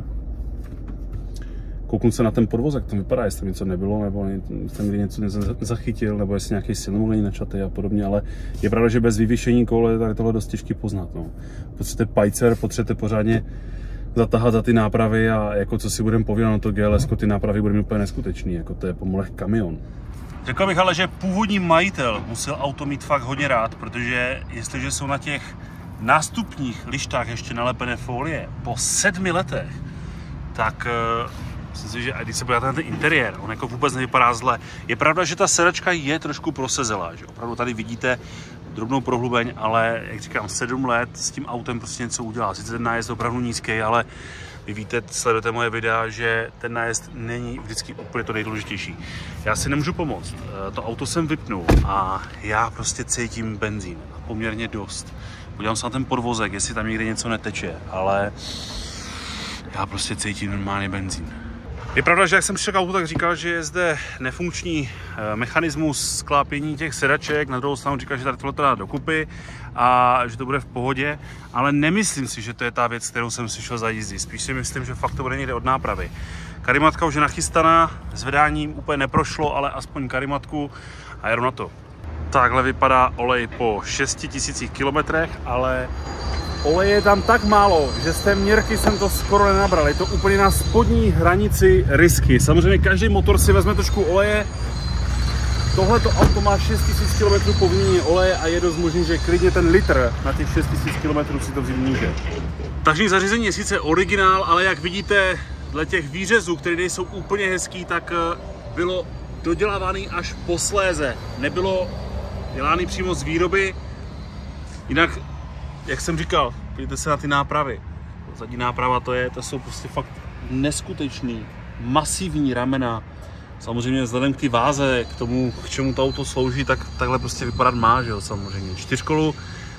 kouknu se na ten podvozek, tam vypadá, jestli tam něco nebylo, nebo jsem někdy něco nezachytil, nebo jestli nějaký silnou není načatý a podobně, ale je pravda, že bez vyvěšení kole tak je tohle dost těžký poznat. No. Potřebujete pajcer, potřebujete pořádně zatahat za ty nápravy a jako co si budeme povídat na to G L S ko, ty nápravy budeme úplně neskutečný, jako to je pomalech kamion. Řekl bych ale, že původní majitel musel auto mít fakt hodně rád, protože jestliže jsou na těch nástupních lištách ještě nalepené folie po sedmi letech, tak myslím si, že když se podíváte na ten interiér, on jako vůbec nevypadá zle. Je pravda, že ta sedačka je trošku prosezelá, že opravdu tady vidíte drobnou prohlubeň, ale jak říkám, sedm let s tím autem prostě něco udělá. Sice ten nájezd je opravdu nízký, ale vy víte, sledujete moje videa, že ten nájezd není vždycky úplně to nejdůležitější. Já si nemůžu pomoct, to auto jsem vypnul a já prostě cítím benzín, poměrně dost. Podívám se na ten podvozek, jestli tam někde něco neteče, ale já prostě cítím normálně benzín. Je pravda, že jak jsem přišel k autu, tak říkal, že je zde nefunkční mechanismus sklápění těch sedaček, na druhou stranu říkal, že tady tohle to dá dokupy a že to bude v pohodě, ale nemyslím si, že to je ta věc, kterou jsem si šel zajízdit. Spíš si myslím, že fakt to bude někde od nápravy. Karimatka už je nachystaná, zvedáním úplně neprošlo, ale aspoň karimatku a jedu na to. Takhle vypadá olej po šesti tisících kilometrech, ale oleje je tam tak málo, že z té měrky jsem to skoro nenabral. Je to úplně na spodní hranici risky. Samozřejmě každý motor si vezme trošku oleje. Tohleto auto má šest tisíc kilometrů po výměně oleje a je dost možný, že klidně ten litr na těch šest tisíc kilometrů si to vzít může. Tažní zařízení je sice originál, ale jak vidíte, dle těch výřezů, které nejsou úplně hezký, tak bylo dodělávaný až posléze. Nebylo dělány přímo z výroby. Jinak, jak jsem říkal, podívejte se na ty nápravy. Zadní náprava to je, to jsou prostě fakt neskutečný, masivní ramena. Samozřejmě vzhledem k té váze, k tomu, k čemu to auto slouží, tak takhle prostě vypadat má, že jo, samozřejmě. Čtyřkolu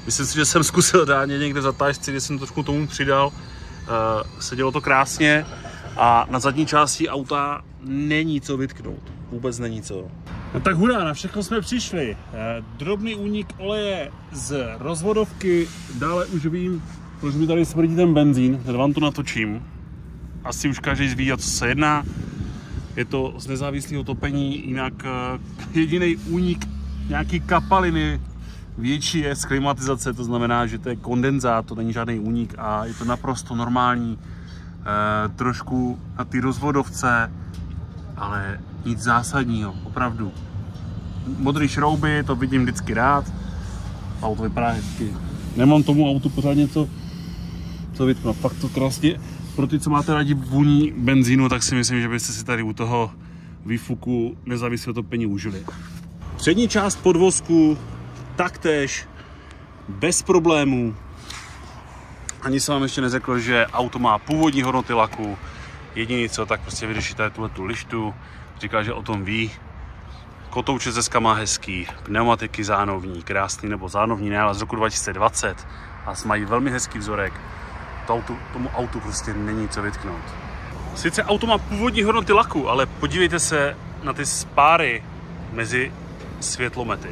Myslím si, že jsem zkusil dát někde za tážci, kde jsem trošku tomu přidal. Uh, sedělo to krásně a na zadní části auta není co vytknout. Vůbec není co. No tak hurá, na všechno jsme přišli. Drobný únik oleje z rozvodovky, dále už vím, proč mi tady smrdí ten benzín, teď vám to natočím. Asi už každý ví, o co se jedná. Je to z nezávislého topení, jinak jediný únik nějaký kapaliny větší je z klimatizace, to znamená, že to je kondenzát, to není žádný únik a je to naprosto normální. E, trošku na ty rozvodovce, ale nic zásadního, opravdu. Modré šrouby, to vidím vždycky rád. Auto vypadá hezky. Nemám tomu autu pořád něco co vytknout. Fakt to krásně. Pro ty, co máte rádi vůní benzínu, tak si myslím, že byste si tady u toho výfuku nezávislého topení užili. Přední část podvozku taktéž bez problémů. Ani jsem vám ještě neřekl, že auto má původní hodnoty laku. Jediný co, tak prostě vyřešíte tu lištu. Říkal, že o tom ví. Kotouče zeska má hezký, pneumatiky zánovní, krásný, nebo zánovní ne, ale z roku dva tisíce dvacet. A mají velmi hezký vzorek. To auto, tomu autu prostě není co vytknout. Sice auto má původní hodnoty laku, ale podívejte se na ty spáry mezi světlomety.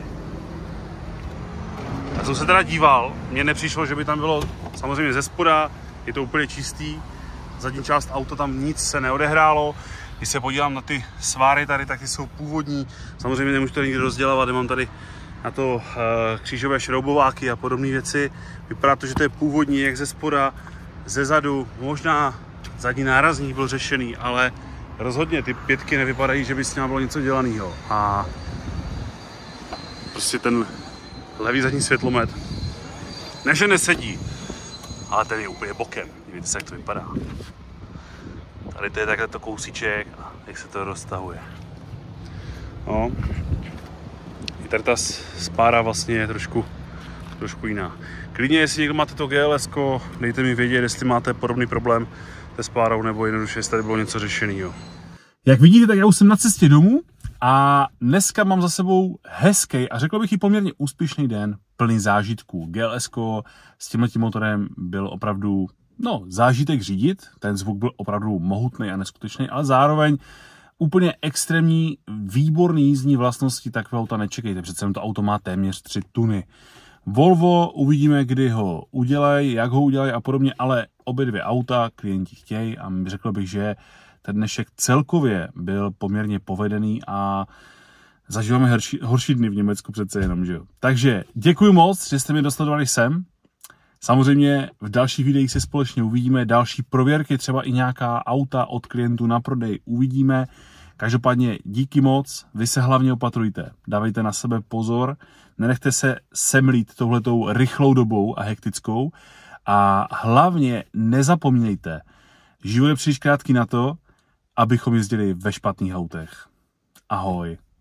Já jsem se teda díval, mně nepřišlo, že by tam bylo samozřejmě ze spoda, je to úplně čistý. Zadní část auta tam nic se neodehrálo. Když se podívám na ty sváry tady, tak ty jsou původní. Samozřejmě nemůžu to nikdy rozdělávat, mám tady na to uh, křížové šroubováky a podobné věci. Vypadá to, že to je původní, jak ze spoda, ze zadu. Možná zadní nárazník byl řešený, ale rozhodně ty pětky nevypadají, že by s ním bylo něco dělaného. A prostě ten levý zadní světlomet, ne že nesedí, ale ten je úplně bokem. Vidíte se, jak to vypadá. Tady to je takhle to kousíček a jak se to roztahuje. No. I tady ta spára vlastně je trošku, trošku jiná. Klidně, jestli někdo máte to G L S ko, dejte mi vědět, jestli máte podobný problém se spárou, nebo jednoduše, jestli tady bylo něco řešeného. Jak vidíte, tak já už jsem na cestě domů a dneska mám za sebou hezký a řekl bych i poměrně úspěšný den plný zážitků. G L S ko s tímhletím motorem byl opravdu no, zážitek řídit, ten zvuk byl opravdu mohutný a neskutečný, ale zároveň úplně extrémní, výborný jízdní vlastnosti takového auta nečekejte, přece to auto má téměř tři tuny. Volvo, uvidíme, kdy ho udělají, jak ho udělají a podobně, ale obě dvě auta klienti chtějí a řekl bych, že ten dnešek celkově byl poměrně povedený a zažíváme horší, horší dny v Německu přece jenom, že jo. Takže děkuji moc, že jste mě dosledovali sem. Samozřejmě v dalších videích se společně uvidíme, další prověrky, třeba i nějaká auta od klientů na prodej uvidíme. Každopádně díky moc, vy se hlavně opatrujte, dávejte na sebe pozor, nenechte se semlít touhletou rychlou dobou a hektickou a hlavně nezapomínejte, život je příliš krátký na to, abychom jezdili ve špatných autech. Ahoj.